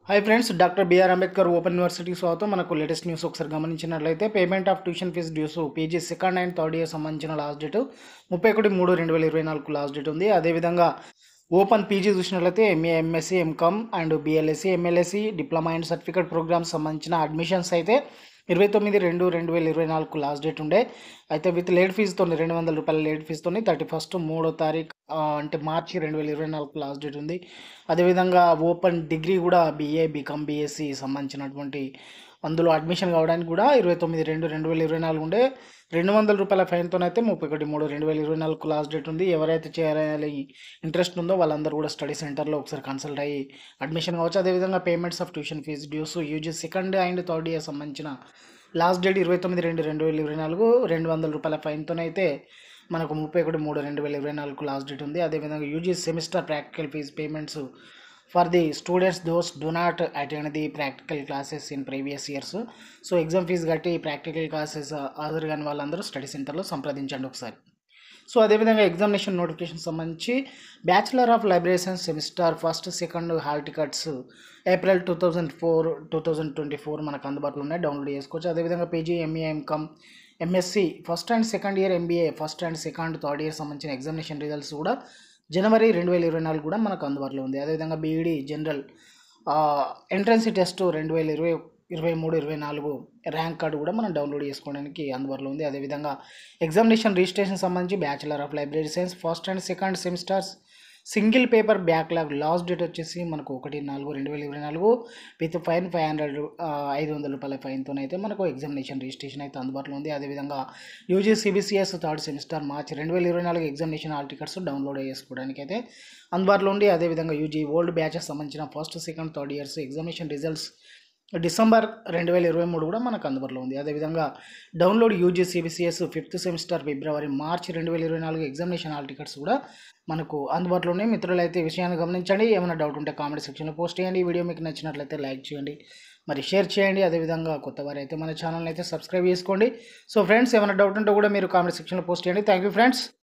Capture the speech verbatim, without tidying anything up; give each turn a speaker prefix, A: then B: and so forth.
A: Hi friends, doctor BR Ambedkar open university స్వాగతం. మనకు latest news ఒకసారి గమనించినట్లయితే payment of tuition fee dues PG second and third year సంబంధించిన last date ముప్పై ఒకటి మూడు రెండు వేల ఇరవై నాలుగు లాస్ట్ డేట్ ఉంది. అదేవిధంగా ఓపెన్ పీజీ చూసినట్లయితే MA MSc MCom and BLSc MLSc diploma and certificate programmes సంబంధించిన అడ్మిషన్స్ అయితే ఇరవై తొమ్మిది రెండు రెండు వేల ఇరవై నాలుగు లాస్ట్ డేట్ ఉండే. అయితే విత్ లేట్ ఫీజుతో రెండు వందల రూపాయల లేట్ ఫీజుతో థర్టీ ఫస్ట్ మూడో తారీఖు అంటే మార్చి రెండు వేల ఇరవై నాలుగు లాస్ట్ డేట్ ఉంది. అదేవిధంగా ఓపెన్ డిగ్రీ కూడా బీఏ బీకామ్ బీఎస్సీ సంబంధించినటువంటి అందులో అడ్మిషన్ కావడానికి కూడా ఇరవై తొమ్మిది రెండు రెండు వేల ఇరవై నాలుగు ఉండే. రెండు వందల రూపాయల ఫైన్తోనైతే ముప్పై ఒకటి మూడు రెండు వేల ఇరవై నాలుగు లాస్ట్ డేట్ ఉంది. ఎవరైతే చేయాలి ఇంట్రెస్ట్ ఉందో వాళ్ళందరూ కూడా స్టడీ సెంటర్లో ఒకసారి కన్సల్ట్ అయ్యి అడ్మిషన్ కావచ్చు. అదేవిధంగా payments of tuition fee dues UG second and third year సంబంధించిన లాస్ట్ డేట్ ఇరవై తొమ్మిది రెండు రెండు వేల ఇరవై నాలుగు రెండు వందల రూపాయల ఫైన్తోనైతే మనకు ముప్పై ఒకటి మూడు రెండు వేల ఇరవై నాలుగు లాస్ట్ డేట్ ఉంది. అదేవిధంగా UG semester practical fees payments for the students those do not attend the practical classes in previous years. So exam fee కట్టి ప్రాక్టికల్ క్లాసెస్ హాజరు కాని వాళ్ళందరూ స్టడీ సెంటర్లో సంప్రదించండి ఒకసారి. సో అదేవిధంగా ఎగ్జామినేషన్ నోటిఫికేషన్ సంబంధించి bachelor of library science semester first second hall tickets April two thousand four two thousand twenty four మనకు అందుబాటులో ఉన్నాయి, డౌన్లోడ్ చేసుకోవచ్చు. అదేవిధంగా PG MA MCom MSc first and second year MBA first and second third year సంబంధించిన examination results కూడా జనవరి రెండు వేల ఇరవై నాలుగు కూడా మనకు అందుబాటులో ఉంది. అదేవిధంగా బీఈడి జనరల్ ఎంట్రన్స్ టెస్ట్ రెండు వేల ఇరవై ఇరవై మూడు ఇరవై నాలుగు ర్యాంక్ కార్డు కూడా మనం డౌన్లోడ్ చేసుకోవడానికి అందుబాటులో ఉంది. అదేవిధంగా ఎగ్జామినేషన్ రిజిస్ట్రేషన్ సంబంధించి bachelor of library science first and second semesters single paper backlog last date వచ్చేసి మనకు ఒకటి నాలుగు రెండు వేల ఇరవై నాలుగు విత్ ఫైన్ ఫైవ్ హండ్రెడ్ ఐదు వందల రూపాయల ఫైన్తోనైతే మనకు ఎగ్జామినేషన్ రిజిస్ట్రేషన్ అయితే అందుబాటులో ఉంది. అదేవిధంగా యూజీ సిబిసిఎస్ థర్డ్ సెమిస్టర్ మార్చి రెండు వేల ఇరవై నాలుగు ఎగ్జామినేషన్ హాల్ టికెట్స్ డౌన్లోడ్ చేసుకోవడానికి అయితే అందుబాటులో ఉంది. అదేవిధంగా యూజీ ఓల్డ్ బ్యాచెస్ సంబంధించిన first second third years examination results December రెండు వేల ఇరవై మూడు కూడా మనకు అందుబాటులో ఉంది. అదేవిధంగా download UG CBCS fifth semester ఫిబ్రవరి మార్చి రెండు వేల ఇరవై నాలుగు ఎగ్జామినేషన్ హాల్ టికెట్స్ కూడా మనకు అందుబాటులో ఉన్నాయి. మిత్రులు అయితే ఈ విషయాన్ని గమనించండి. ఏమైనా డౌట్ ఉంటే కామెంట్ సెక్షన్లో పోస్ట్ చేయండి. ఈ వీడియో మీకు నచ్చినట్లయితే లైక్ చేయండి, మరి షేర్ చేయండి. అదేవిధంగా కొత్త వారు అయితే మన ఛానల్ని అయితే సబ్స్క్రైబ్ చేసుకోండి. సో ఫ్రెండ్స్, ఏమైనా డౌట్ ఉంటే కూడా మీరు కామెంట్ సెక్షన్లో పోస్ట్ చేయండి. Thank you friends.